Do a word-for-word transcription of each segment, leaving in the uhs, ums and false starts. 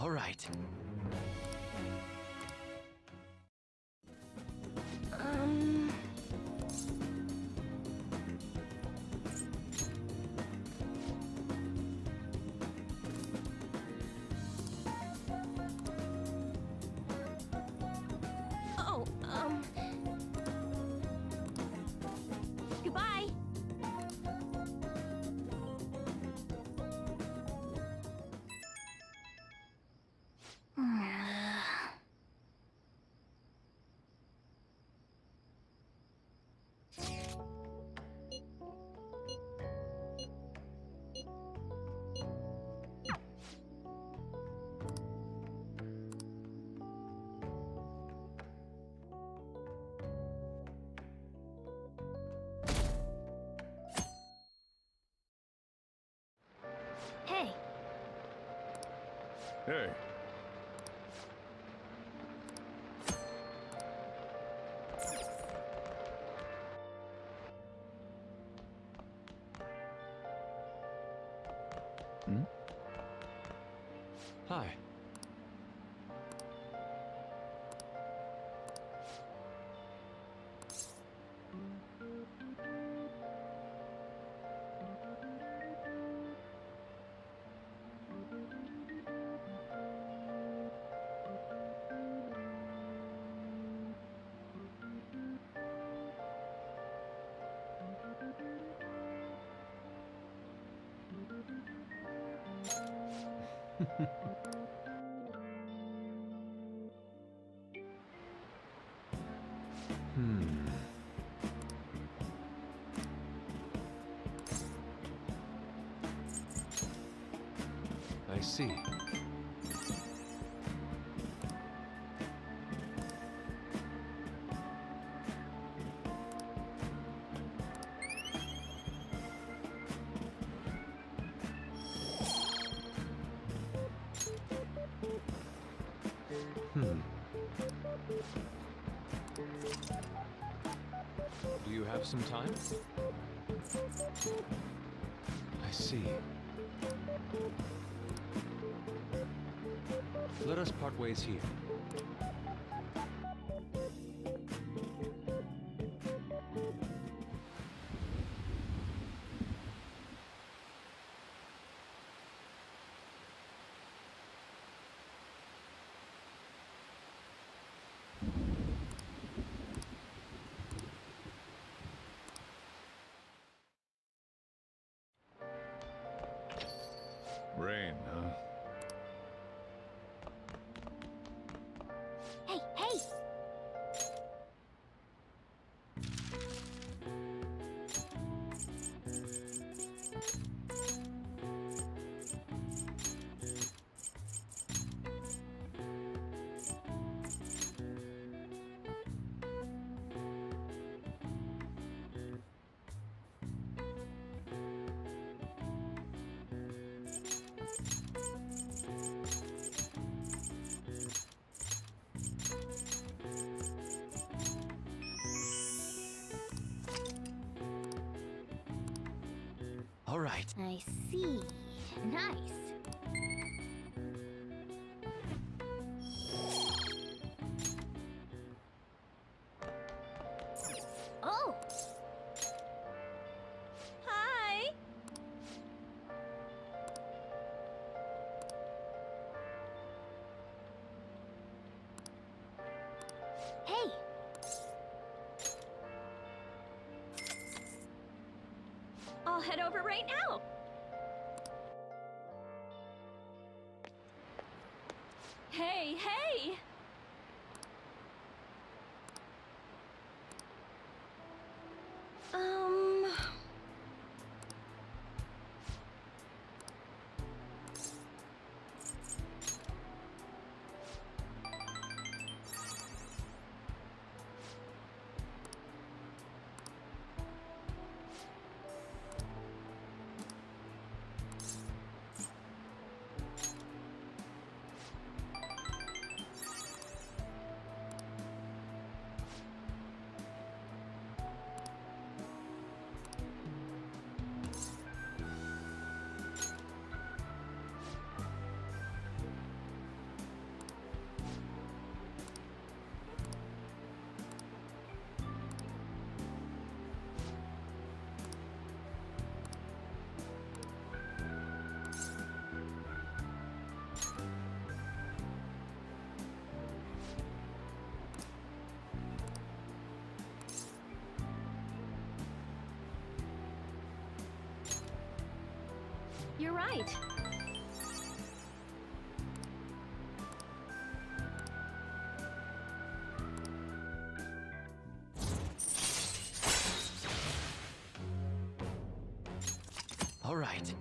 All right. Um... Oh, um... Goodbye! Hey. Hey. Hmm? Hi. Hmm. I see. Hmm. Do you have some time? I see. Let us part ways here. Rain, huh? Hey, hey! All right. I see. Nice. Oh! Hi! Hey! I'll head over right now. Hey, hey! Um... You're right. All right.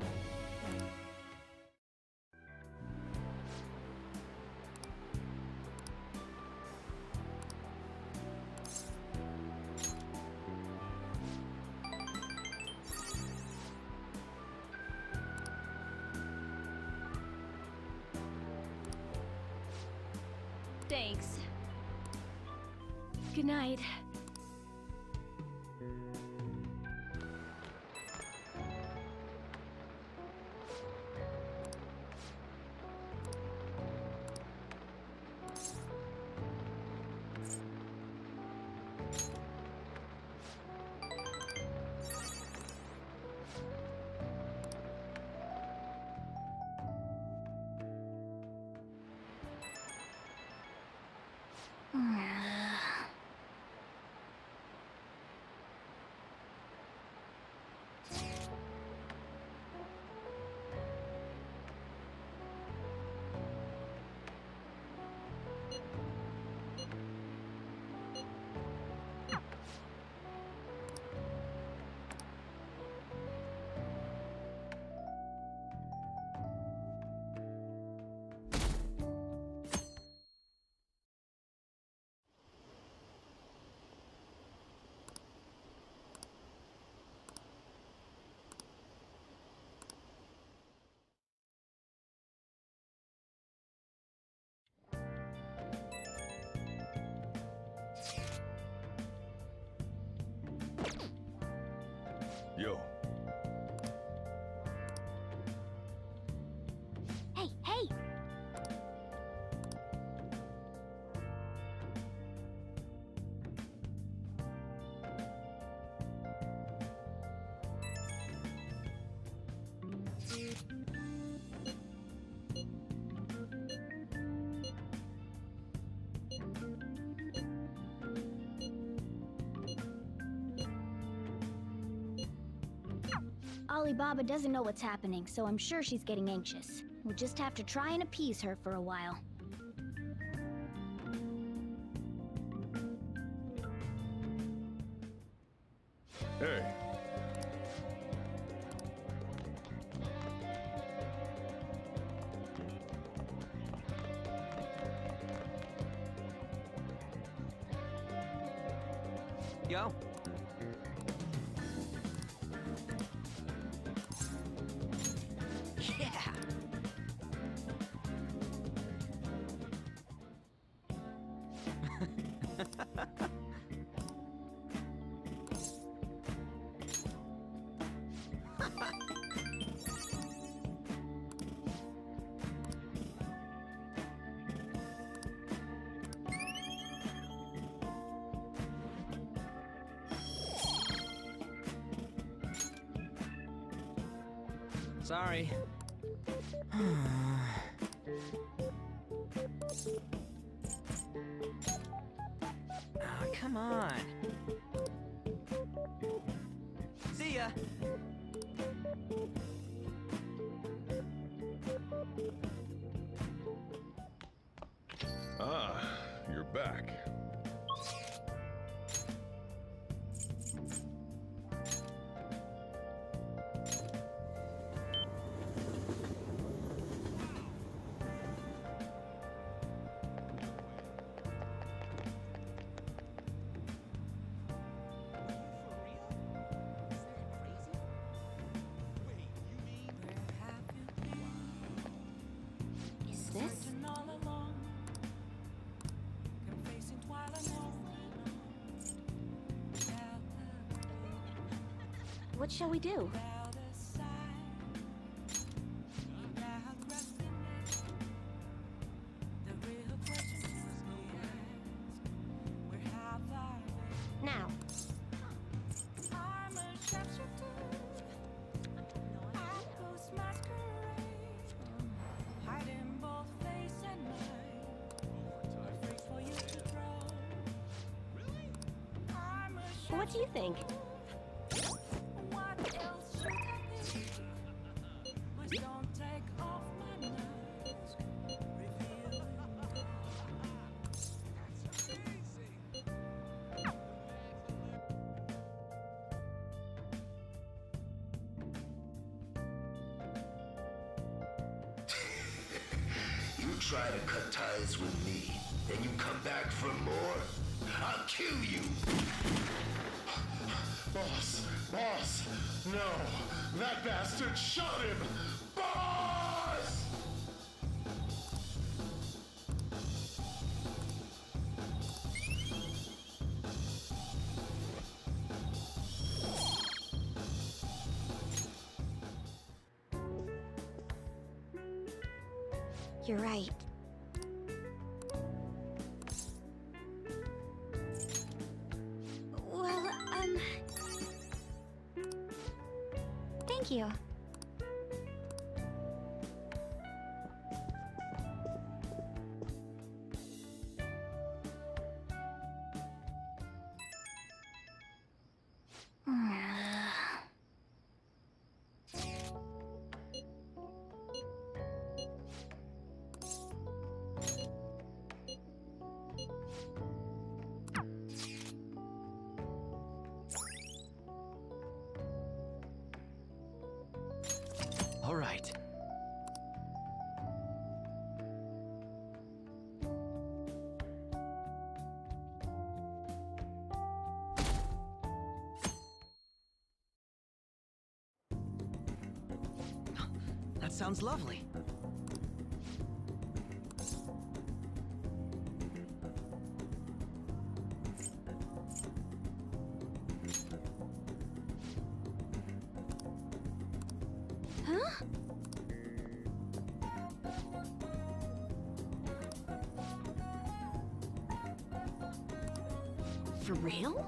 Thanks. Good night. Yo. Hey, hey! Alibaba doesn't know what's happening, so I'm sure she's getting anxious. We'll just have to try and appease her for a while. Hey. Yo. Yeah. Sorry. Oh, come on. See ya. Ah, you're back. Is this? What shall we do? Now. What do you think? You try to cut ties with me, and you come back for more, I'll kill you! Boss! Boss! No! That bastard shot him! Boss! You're right. Well, um... Thank you. All right. That sounds lovely. Huh? For real?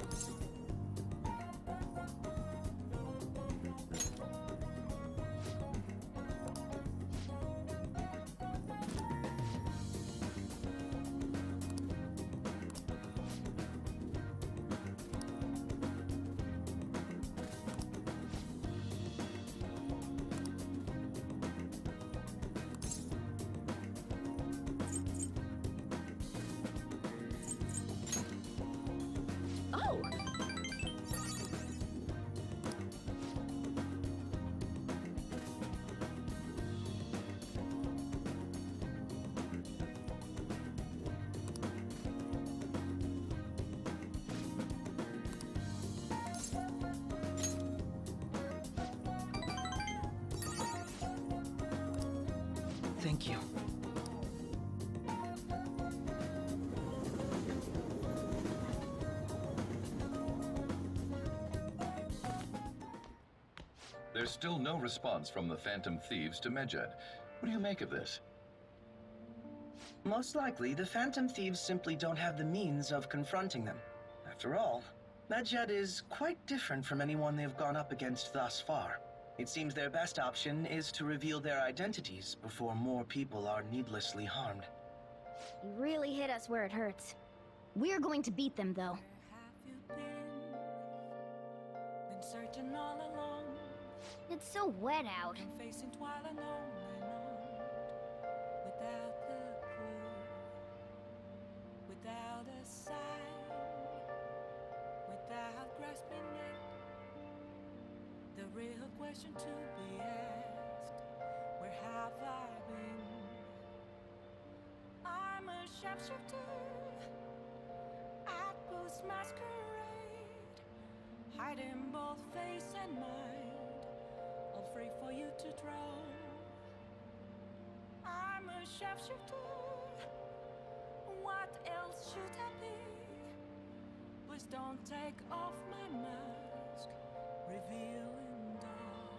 Oh! Thank you. There's still no response from the Phantom Thieves to Medjed. What do you make of this? Most likely, the Phantom Thieves simply don't have the means of confronting them. After all, Medjed is quite different from anyone they've gone up against thus far. It seems their best option is to reveal their identities before more people are needlessly harmed. You really hit us where it hurts. We're going to beat them, though. Been searching all along, It's so wet out. been facing twilight on and on, without the clue, without a sign, without grasping it. The real question to be asked: where have I been? I'm a sharpshooter at Booth's masquerade, hiding both face and mind, all free for you to draw. I'm a sharpshooter. What else should I be? Please don't take off my mask, revealing dark.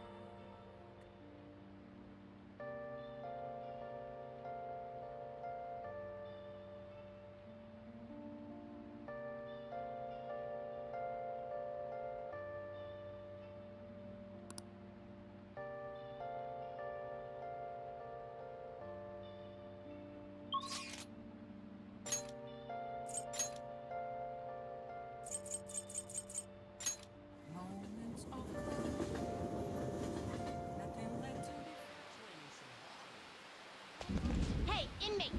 Moments of hope, nothing left to be. Hey, inmate!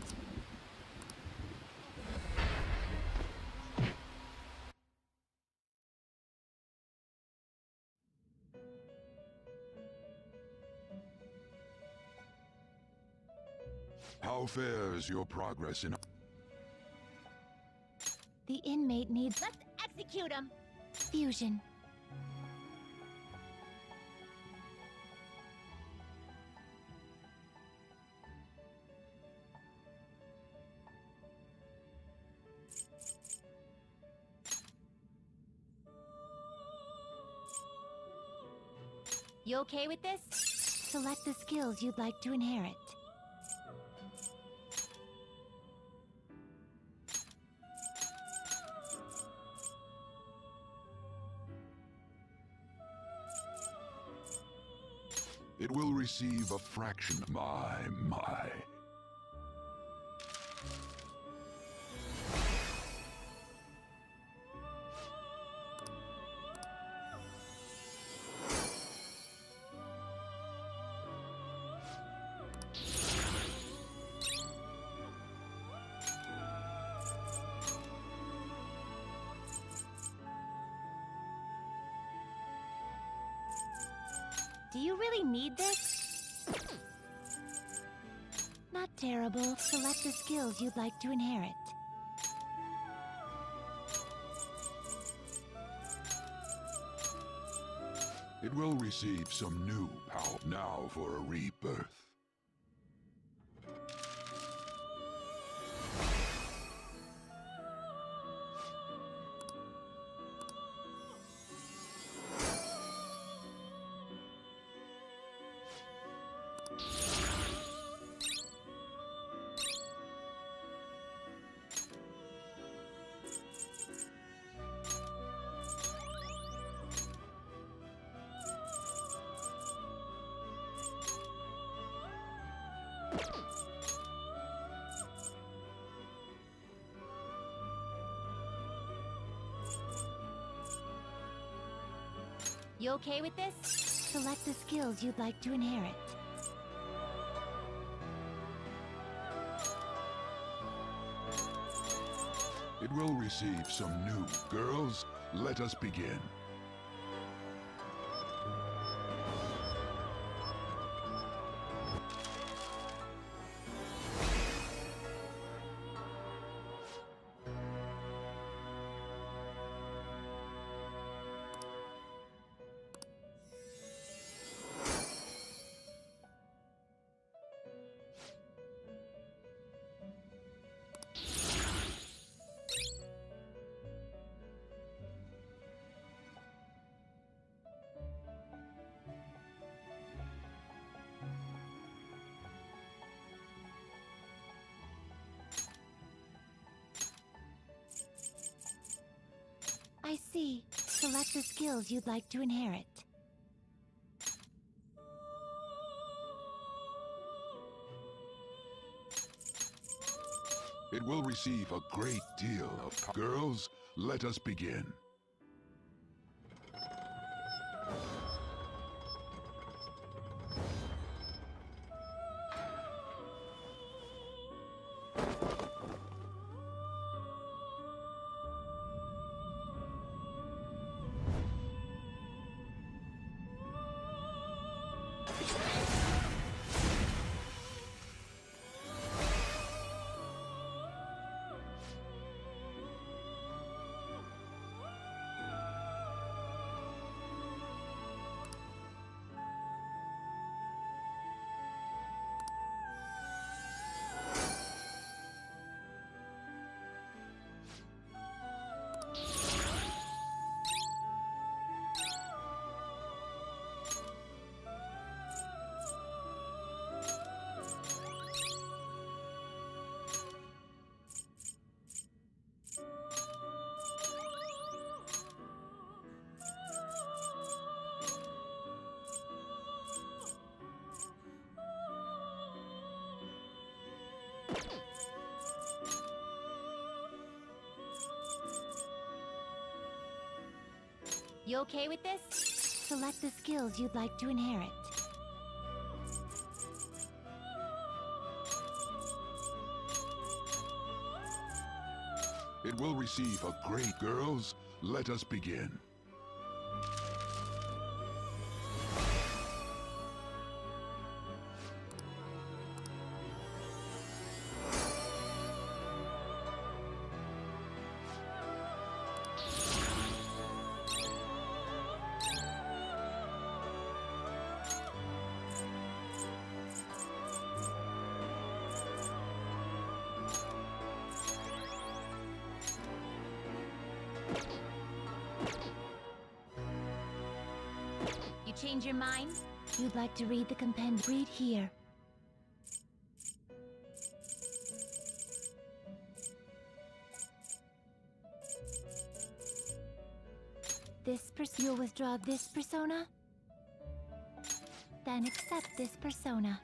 How fares your progress in... The inmate needs... Let's execute him! Fusion. You okay with this? Select the skills you'd like to inherit. It will receive a fraction. My, my. Do you really need this? Not terrible. Select the skills you'd like to inherit. It will receive some new power now for a rebirth. You okay with this? Select the skills you'd like to inherit. It will receive some new. Girls, let us begin. I see. Select the skills you'd like to inherit. It will receive a great deal of... Girls, let us begin. You okay with this? Select the skills you'd like to inherit. It will receive a great... Girls, let us begin. change your mind? You'd like to read the compendium? Read here. This pers- You'll withdraw this persona? Then accept this persona.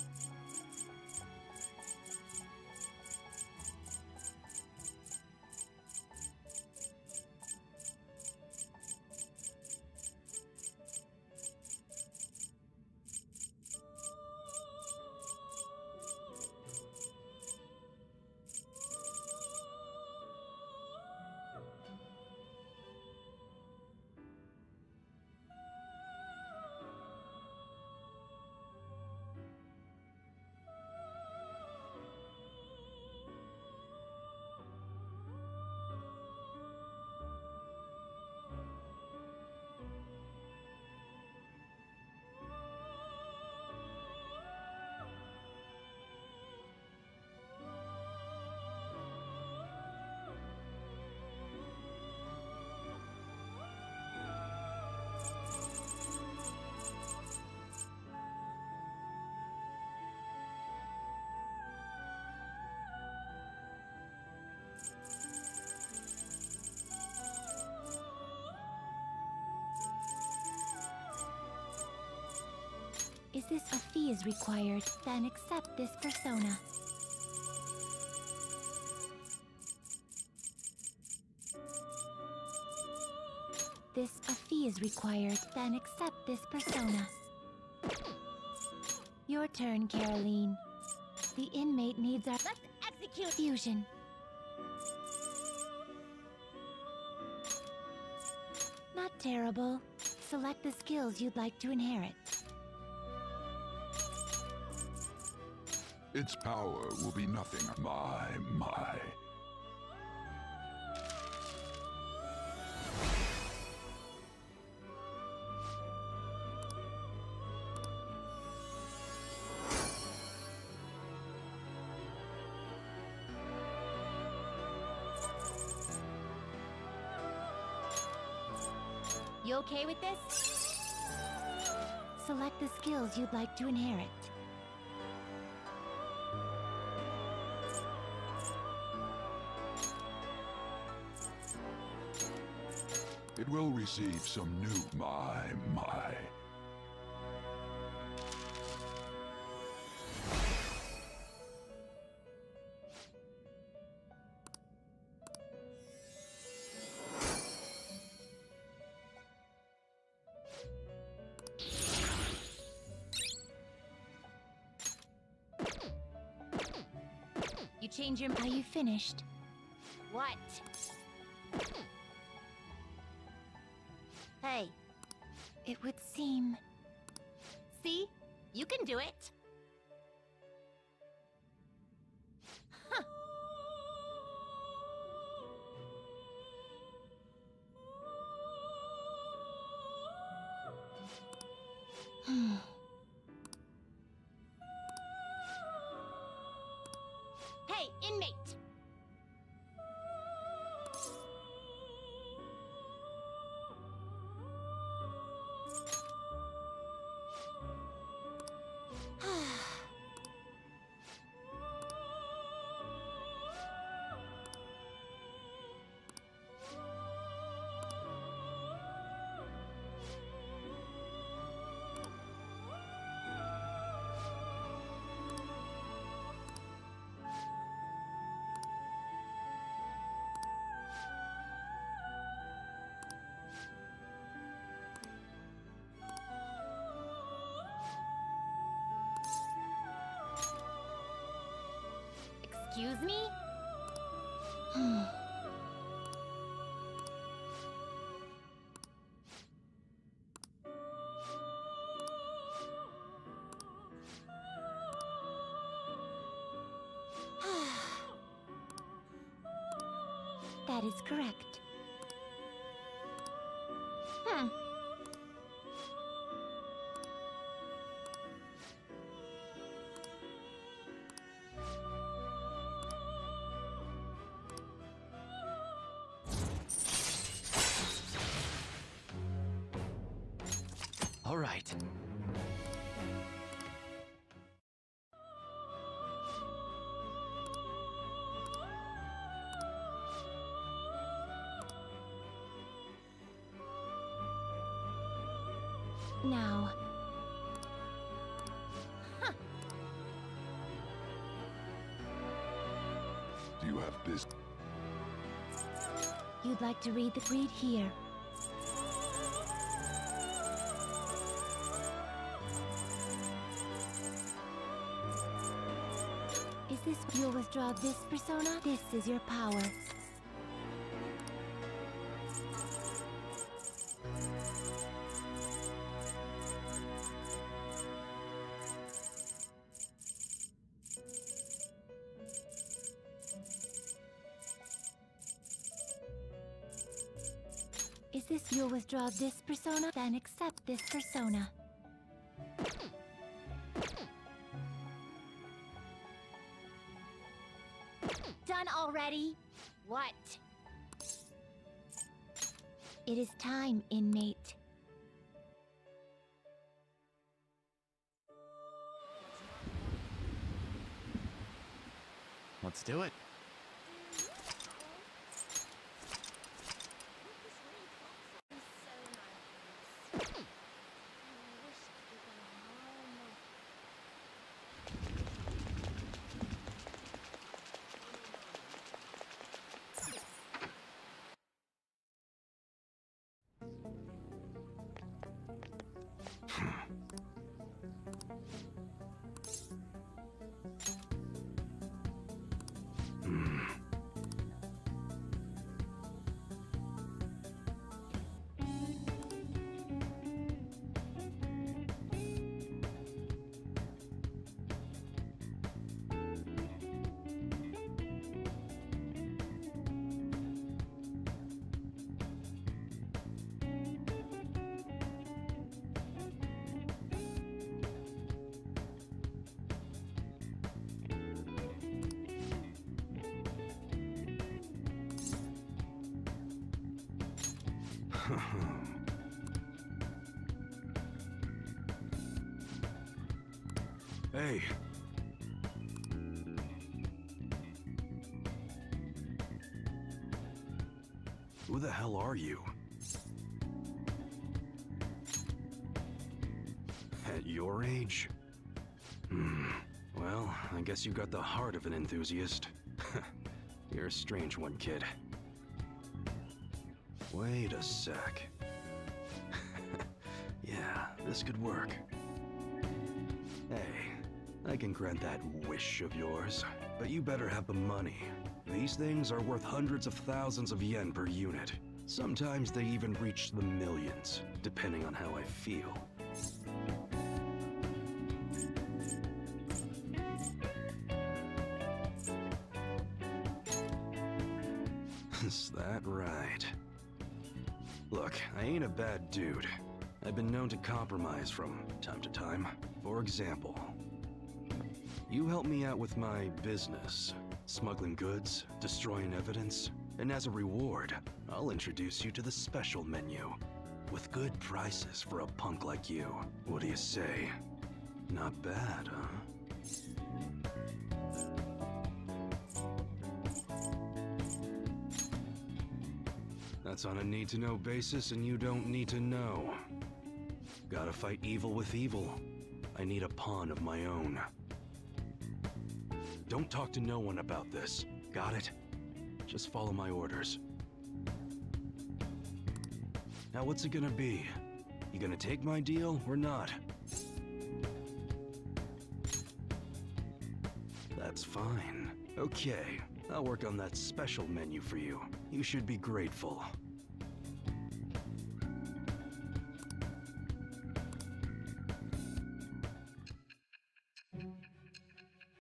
Is this a fee is required? Then accept this persona. This a fee is required. Then accept this persona. Your turn, Caroline. The inmate needs our- Let's execute fusion. Not terrible. Select the skills you'd like to inherit. Its power will be nothing. My, my. You okay with this? Select the skills you'd like to inherit. It will receive some new my, my. You change your- Are you finished? What? Hey. It would seem... See? You can do it! Huh. Hmm. Hey, inmate! Excuse me? Hmm. That is correct. Hmm. All right. Now. Huh. Do you have business? You'd like to read the read here. Is this you'll withdraw this persona? This is your power. Is this you'll withdraw this persona? Then accept this persona. Done already? What? It is time, inmate. Let's do it. Hey. Who the hell are you? At your age? Hmm. Well, I guess you got the heart of an enthusiast. You're a strange one, kid. Wait a sec. Yeah, this could work. Hey, I can grant that wish of yours, but you better have the money. These things are worth hundreds of thousands of yen per unit. Sometimes they even reach the millions, depending on how I feel. Is that right? Look, I ain't a bad dude. I've been known to compromise from time to time. For example, you help me out with my business, smuggling goods, destroying evidence, and as a reward, I'll introduce you to the special menu, with good prices for a punk like you. What do you say? Not bad, huh? That's on a need-to-know basis, and you don't need to know. Gotta fight evil with evil. I need a pawn of my own. Don't talk to no one about this. Got it? Just follow my orders. Now what's it gonna be? You gonna take my deal or not? That's fine. Okay, I'll work on that special menu for you. You should be grateful.